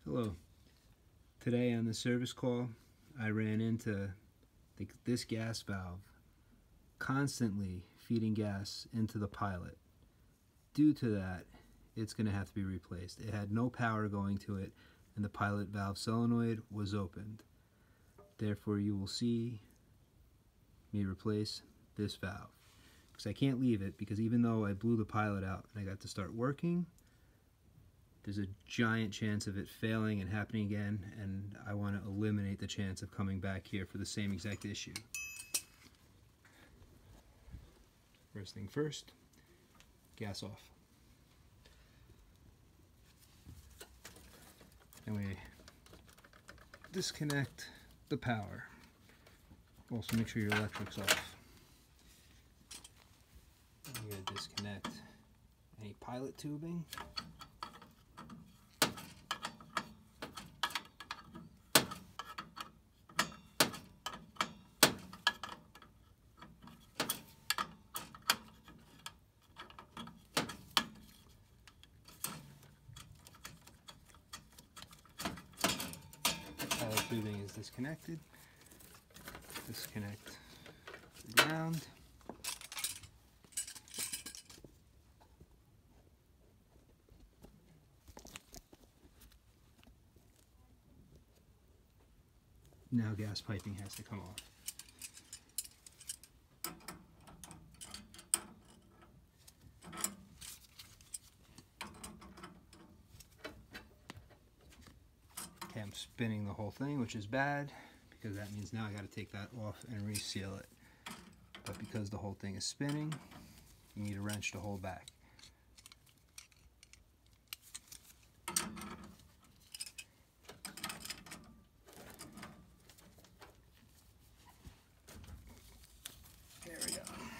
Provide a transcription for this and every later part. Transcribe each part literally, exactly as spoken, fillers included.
Hello. Today on the service call, I ran into the, this gas valve constantly feeding gas into the pilot. Due to that, it's going to have to be replaced. It had no power going to it, and the pilot valve solenoid was opened. Therefore, you will see me replace this valve. Because I can't leave it, because even though I blew the pilot out and I got to start working, there's a giant chance of it failing and happening again, and I want to eliminate the chance of coming back here for the same exact issue. First thing first, gas off. And we disconnect the power. Also make sure your electric's off. You're going to disconnect any pilot tubing. Pilot tubing is disconnected. Disconnect the ground. Now gas piping has to come off. Okay, I'm spinning the whole thing, which is bad, because that means now I got to take that off and reseal it. But because the whole thing is spinning, you need a wrench to hold back. There we go.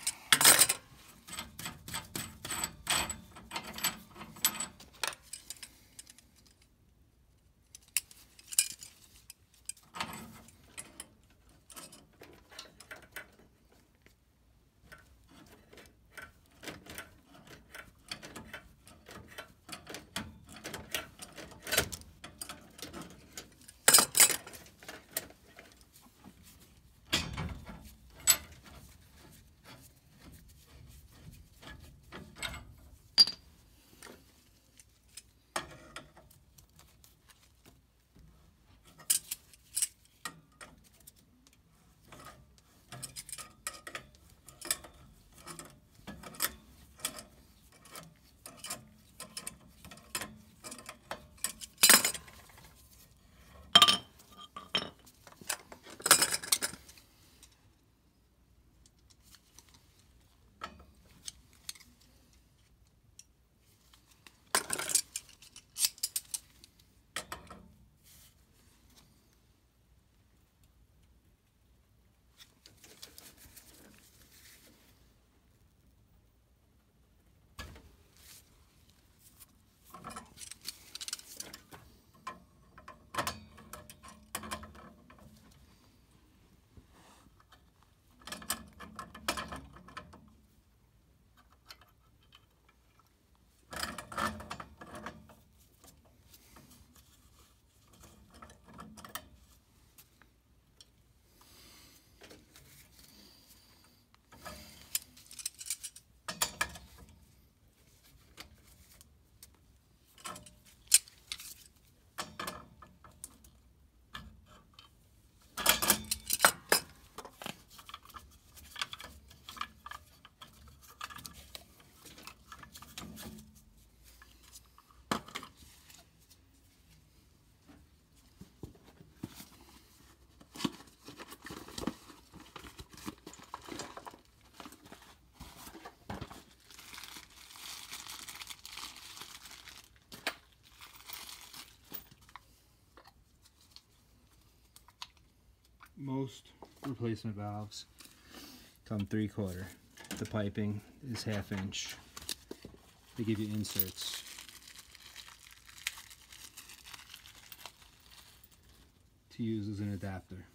Most replacement valves come three quarter. The piping is half inch. They give you inserts. To use as an adapter.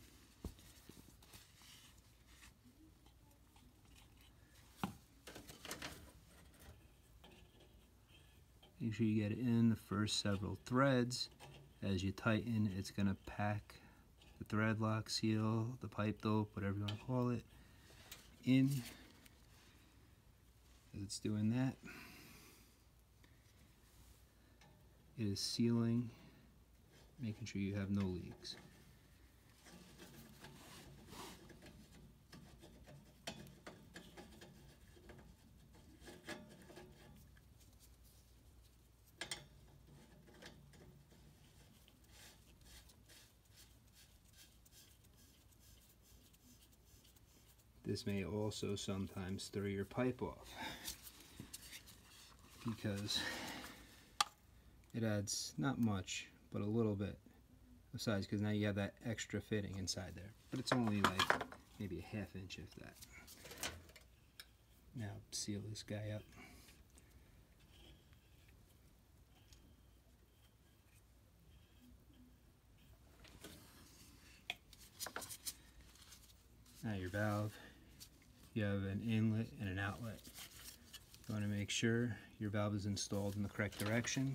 Make sure you get it in the first several threads As you tighten, it's going to pack the thread lock, seal, the pipe dope, whatever you want to call it, in. As it's doing that, it is sealing, making sure you have no leaks. This may also sometimes throw your pipe off because it adds not much, but a little bit of size, because now you have that extra fitting inside there. But it's only like maybe a half inch if that. Now seal this guy up. Now your valve, you have an inlet and an outlet. You want to make sure your valve is installed in the correct direction.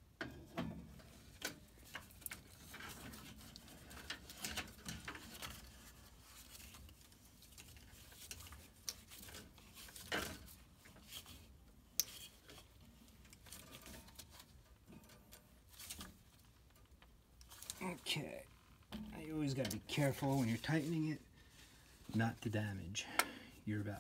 Okay, now you always got to be careful when you're tightening it not to damage your valve.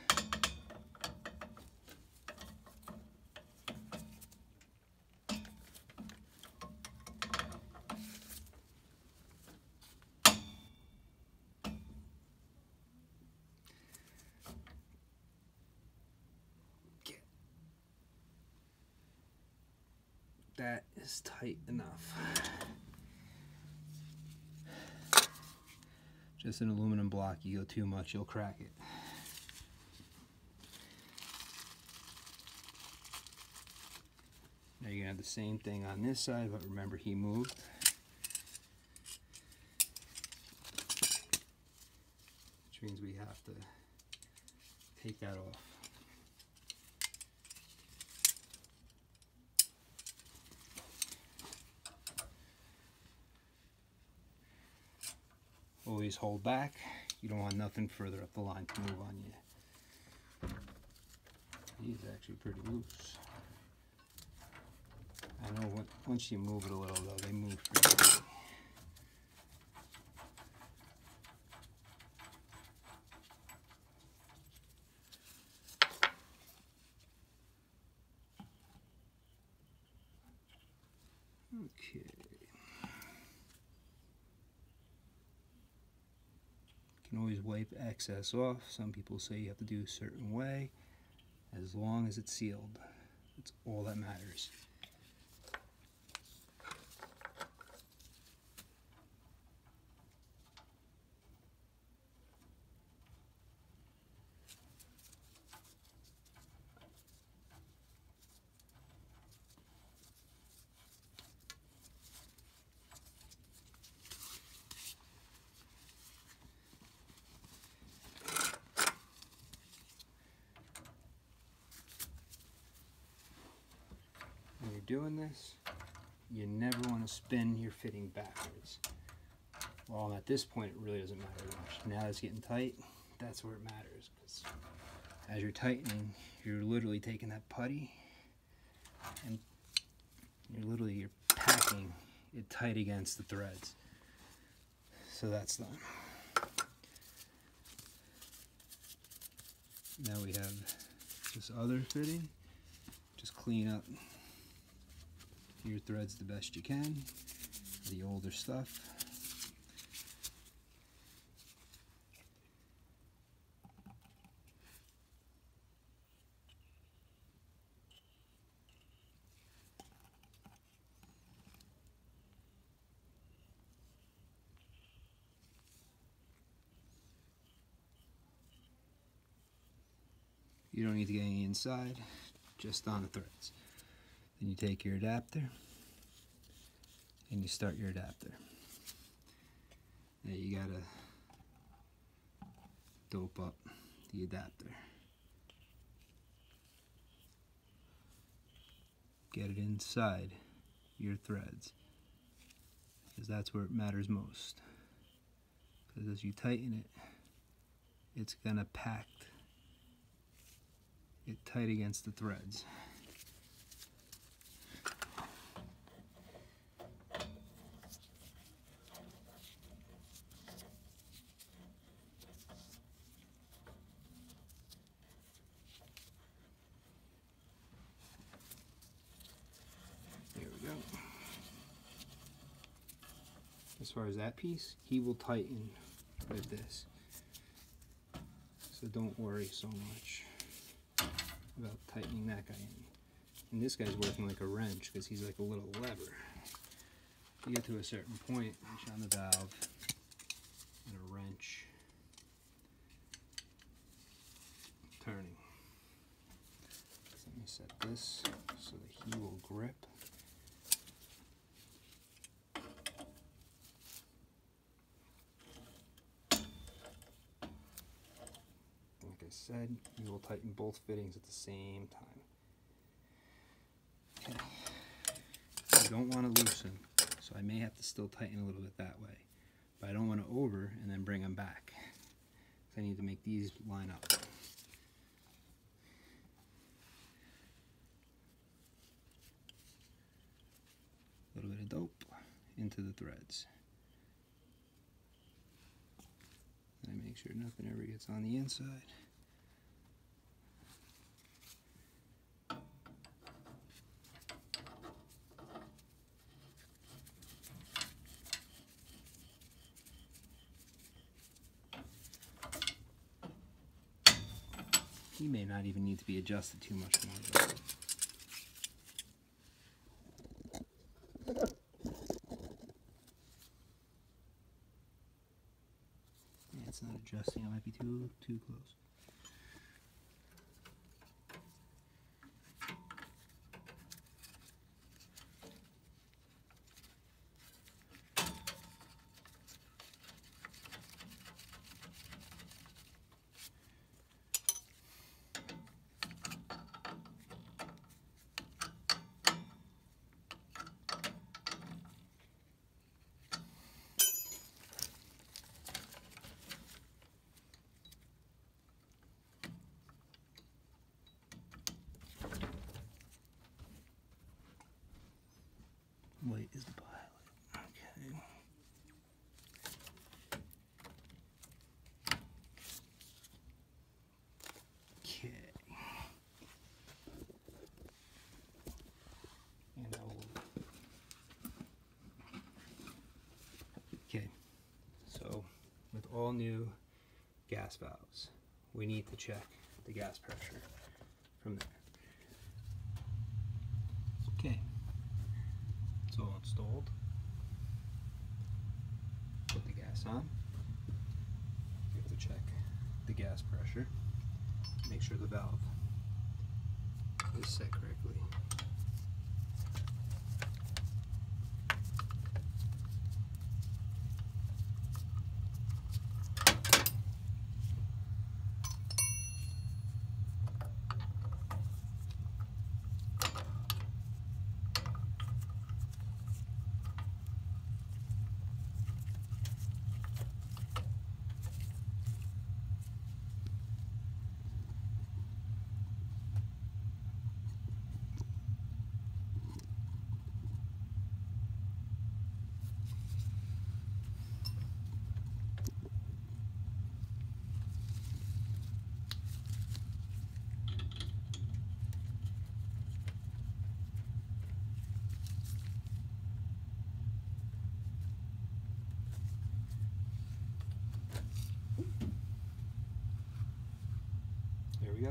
Okay. That is tight enough. Just an aluminum block, you go too much, you'll crack it. Now you're gonna have the same thing on this side, but remember he moved. Which means we have to take that off. Always hold back. You don't want nothing further up the line to move on you. He's actually pretty loose. I know once you move it a little though, they move pretty quickly. Okay. You can always wipe excess off. Some people say you have to do a certain way. As long as it's sealed, that's all that matters. Doing this, you never want to spin your fitting backwards. Well, at this point, it really doesn't matter much. Now it's getting tight, that's where it matters. Because as you're tightening, you're literally taking that putty and you're literally you're packing it tight against the threads. So that's done. Now we have this other fitting. Just clean up your threads the best you can, the older stuff. You don't need to get any inside, just on the threads. Then you take your adapter and you start your adapter. Now you gotta dope up the adapter. Get it inside your threads. because that's where it matters most. Because as you tighten it, it's gonna pack it tight against the threads. There we go. As far as that piece, he will tighten with this. So don't worry so much about tightening that guy in. And this guy's working like a wrench because he's like a little lever. You get to a certain point, push on the valve, and a wrench turning. So let me set this so that he will grip. Like I said, you will tighten both fittings at the same time. Okay. You don't want to loosen, so I may have to still tighten a little bit that way. But I don't want to over and then bring them back. I need to make these line up. A little bit of dope into the threads. And I make sure nothing ever gets on the inside. He may not even need to be adjusted too much more. Though. Yeah, it's not adjusting. I might be too too close. White is the pilot. Okay. Okay. And I will. Okay. So, with all new gas valves, we need to check the gas pressure from there. Okay. It's all installed. Put the gas on. You have to check the gas pressure. Make sure the valve is set correctly. There we go.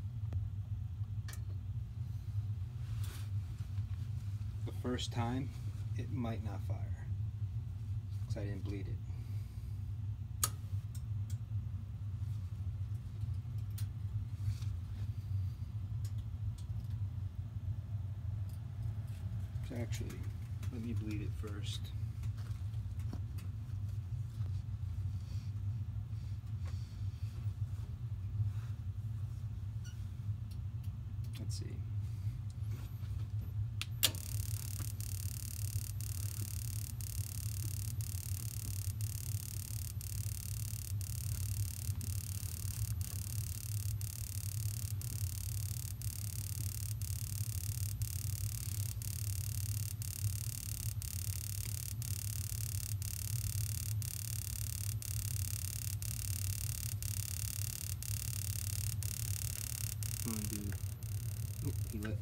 The first time, it might not fire because I didn't bleed it. So actually, let me bleed it first. Let's see. one, dude. Oh, he let.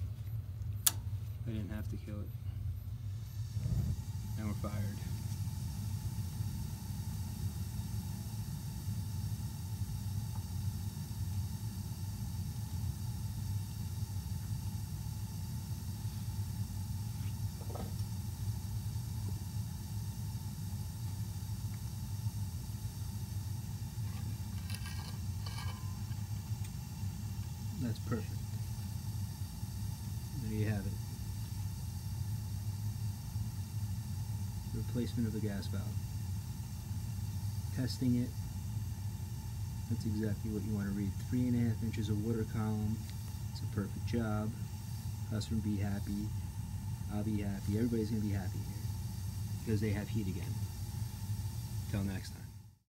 I didn't have to kill it. Now we're fired. That's perfect. There you have it. Replacement of the gas valve. Testing it. That's exactly what you want to read. Three and a half inches of water column. It's a perfect job. Customer be happy. I'll be happy. Everybody's going to be happy here because they have heat again. Till next time.